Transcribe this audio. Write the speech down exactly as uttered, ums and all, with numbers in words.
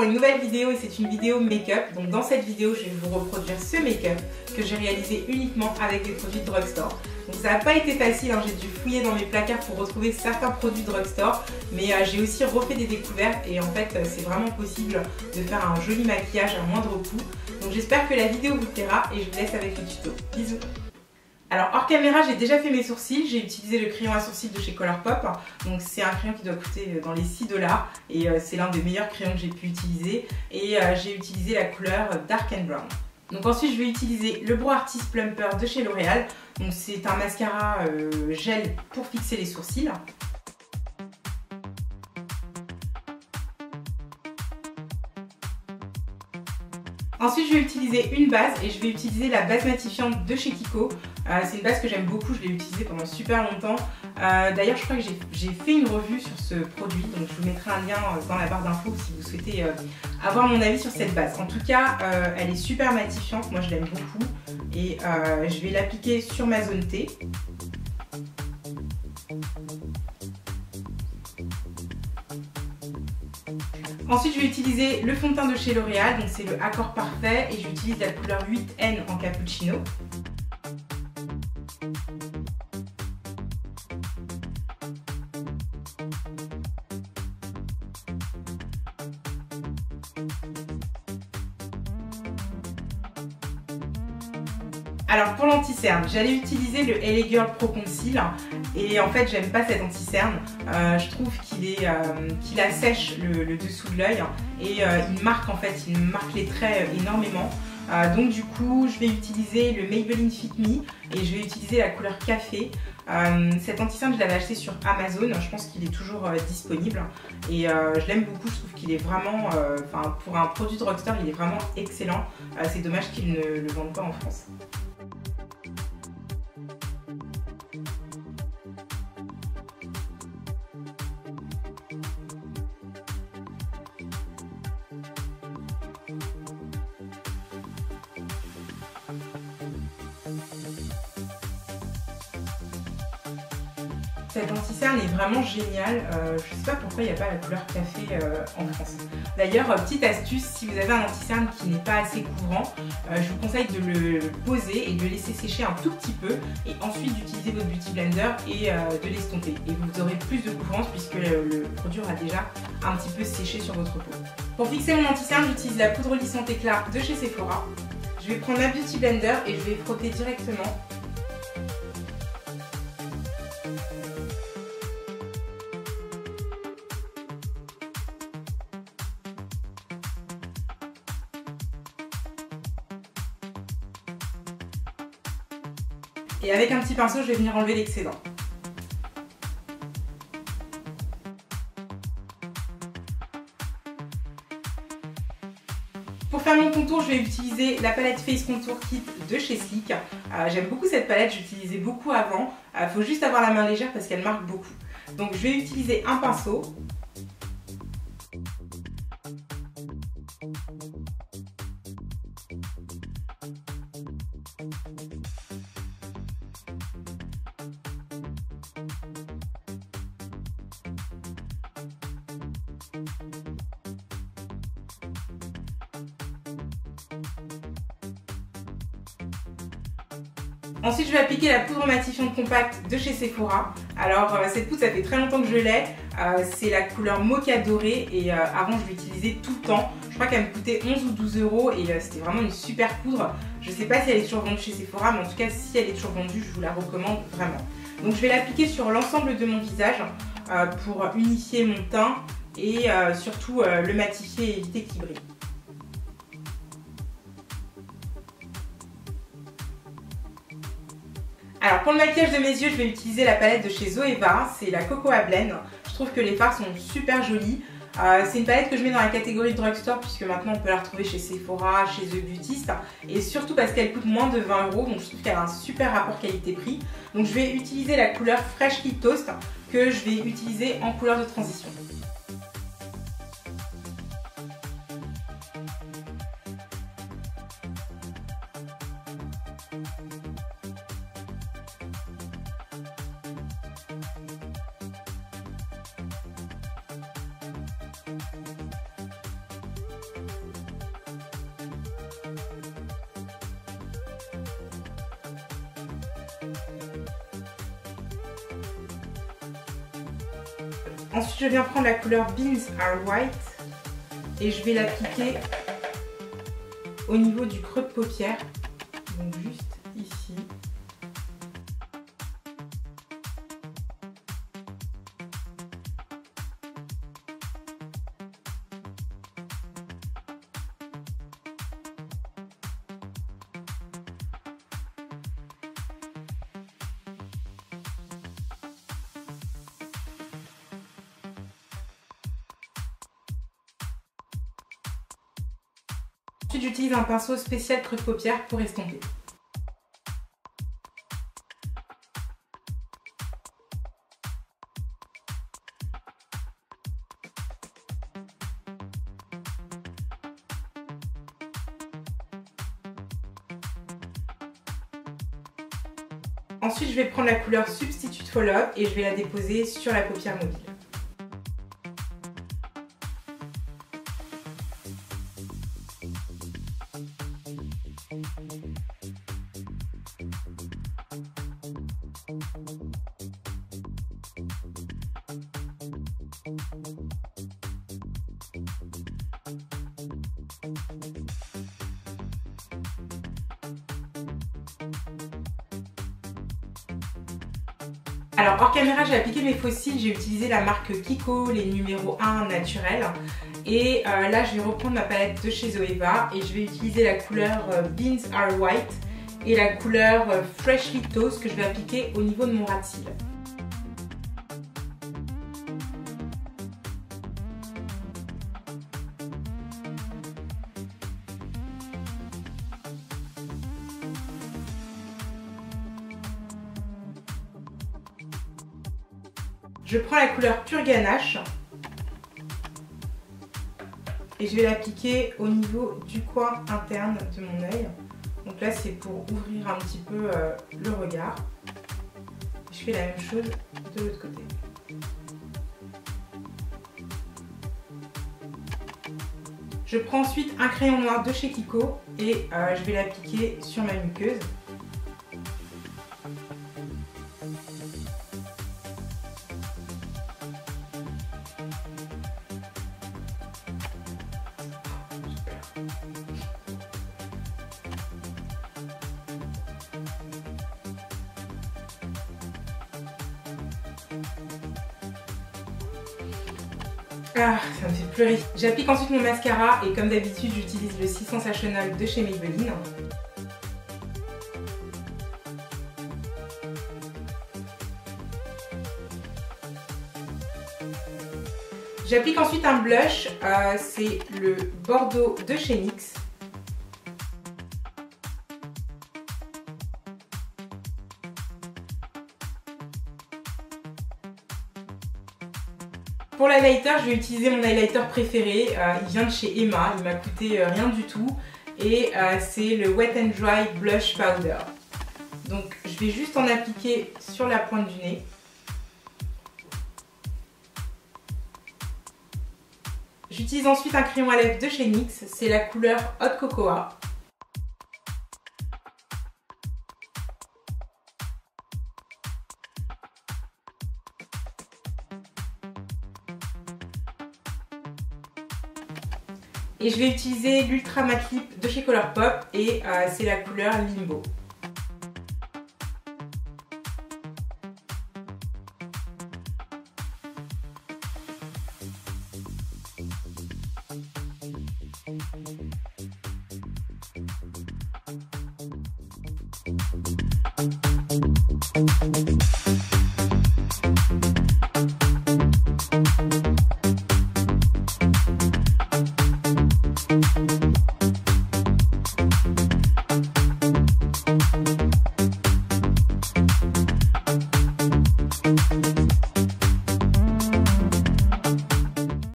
pour une nouvelle vidéo et c'est une vidéo make-up. Donc dans cette vidéo, je vais vous reproduire ce make-up que j'ai réalisé uniquement avec des produits de drugstore. Donc ça n'a pas été facile, hein. J'ai dû fouiller dans mes placards pour retrouver certains produits de drugstore, mais euh, j'ai aussi refait des découvertes et en fait euh, c'est vraiment possible de faire un joli maquillage à moindre coût. Donc j'espère que la vidéo vous plaira et je vous laisse avec le tuto. Bisous. Alors hors caméra, j'ai déjà fait mes sourcils, j'ai utilisé le crayon à sourcils de chez Colourpop. Donc c'est un crayon qui doit coûter dans les six dollars et euh, c'est l'un des meilleurs crayons que j'ai pu utiliser. Et euh, j'ai utilisé la couleur Dark and Brown. Donc ensuite je vais utiliser le Brow Artist Plumper de chez L'Oréal. Donc c'est un mascara euh, gel pour fixer les sourcils. Ensuite je vais utiliser une base et je vais utiliser la base matifiante de chez Kiko. Euh, c'est une base que j'aime beaucoup, je l'ai utilisée pendant super longtemps. Euh, D'ailleurs je crois que j'ai fait une revue sur ce produit, donc je vous mettrai un lien dans la barre d'infos si vous souhaitez euh, avoir mon avis sur cette base. En tout cas euh, elle est super matifiante, moi je l'aime beaucoup et euh, je vais l'appliquer sur ma zone T. Ensuite je vais utiliser le fond de teint de chez L'Oréal, donc c'est le Accord Parfait et j'utilise la couleur huit N en cappuccino. Alors pour l'anti-cerne, j'allais utiliser le L A Girl Pro Conceal et en fait j'aime pas cet anti-cerne. Euh, je trouve qu'il est, euh, qu'il assèche le, le dessous de l'œil et euh, il marque en fait, il marque les traits énormément. Euh, donc du coup je vais utiliser le Maybelline Fit Me et je vais utiliser la couleur café. Euh, cet anti-cerne je l'avais acheté sur Amazon, je pense qu'il est toujours euh, disponible et euh, je l'aime beaucoup, je trouve qu'il est vraiment, euh, pour un produit de drugstore il est vraiment excellent. Euh, c'est dommage qu'ils ne le vendent pas en France. Cet anti-cerne est vraiment génial, euh, je ne sais pas pourquoi il n'y a pas la couleur café euh, en France. D'ailleurs, euh, petite astuce, si vous avez un anti-cerne qui n'est pas assez couvrant, euh, je vous conseille de le poser et de le laisser sécher un tout petit peu et ensuite d'utiliser votre Beauty Blender et euh, de l'estomper. Et vous aurez plus de couvrance puisque le, le produit aura déjà un petit peu séché sur votre peau. Pour fixer mon anti-cerne, j'utilise la poudre lissante éclat de chez Sephora. Je vais prendre ma Beauty Blender et je vais frotter directement. Et avec un petit pinceau, je vais venir enlever l'excédent. Pour faire mon contour, je vais utiliser la palette Face Contour Kit de chez Sleek. Euh, J'aime beaucoup cette palette, j'utilisais beaucoup avant. Il euh, faut juste avoir la main légère parce qu'elle marque beaucoup. Donc je vais utiliser un pinceau. Ensuite, je vais appliquer la poudre matifiante compacte de chez Sephora. Alors, euh, cette poudre, ça fait très longtemps que je l'ai. Euh, c'est la couleur mocha dorée et euh, avant, je l'utilisais tout le temps. Je crois qu'elle me coûtait onze ou douze euros et euh, c'était vraiment une super poudre. Je ne sais pas si elle est toujours vendue chez Sephora, mais en tout cas, si elle est toujours vendue, je vous la recommande vraiment. Donc, je vais l'appliquer sur l'ensemble de mon visage euh, pour unifier mon teint et euh, surtout euh, le matifier et éviter qu'il brille. Alors pour le maquillage de mes yeux, je vais utiliser la palette de chez Zoeva, c'est la Cocoa Blend. Je trouve que les fards sont super jolis. Euh, c'est une palette que je mets dans la catégorie drugstore puisque maintenant on peut la retrouver chez Sephora, chez The Beautist et surtout parce qu'elle coûte moins de vingt euros, donc je trouve qu'elle a un super rapport qualité-prix. Donc je vais utiliser la couleur Freshly Toast que je vais utiliser en couleur de transition. Ensuite, je viens prendre la couleur Beans Are White et je vais l'appliquer au niveau du creux de paupière, donc juste ici. Ensuite, j'utilise un pinceau spécial creux de paupière pour estomper. Ensuite, je vais prendre la couleur Substitute Follow Up et je vais la déposer sur la paupière mobile. Alors hors caméra, j'ai appliqué mes faux cils, j'ai utilisé la marque Kiko, les numéros un naturels. Et euh, là, je vais reprendre ma palette de chez Zoeva et je vais utiliser la couleur euh, Beans Are White et la couleur euh, Freshly Toast que je vais appliquer au niveau de mon ras de cils. Je prends la couleur Pure Ganache et je vais l'appliquer au niveau du coin interne de mon œil. Donc là, c'est pour ouvrir un petit peu euh, le regard. Je fais la même chose de l'autre côté. Je prends ensuite un crayon noir de chez Kiko et euh, je vais l'appliquer sur ma muqueuse. Ah, ça me fait pleurer. J'applique ensuite mon mascara et comme d'habitude, j'utilise le six Sensationnel de chez Maybelline. J'applique ensuite un blush, euh, c'est le Bordeaux de chez N Y X. Pour l'highlighter, je vais utiliser mon highlighter préféré, euh, il vient de chez Emma, il m'a coûté euh, rien du tout et euh, c'est le Wet n Dry Blush Powder. Donc je vais juste en appliquer sur la pointe du nez. J'utilise ensuite un crayon à lèvres de chez N Y X, c'est la couleur Hot Cocoa. Et je vais utiliser l'Ultra Matte Lip de chez Colourpop et euh, c'est la couleur Limbo. Thank you.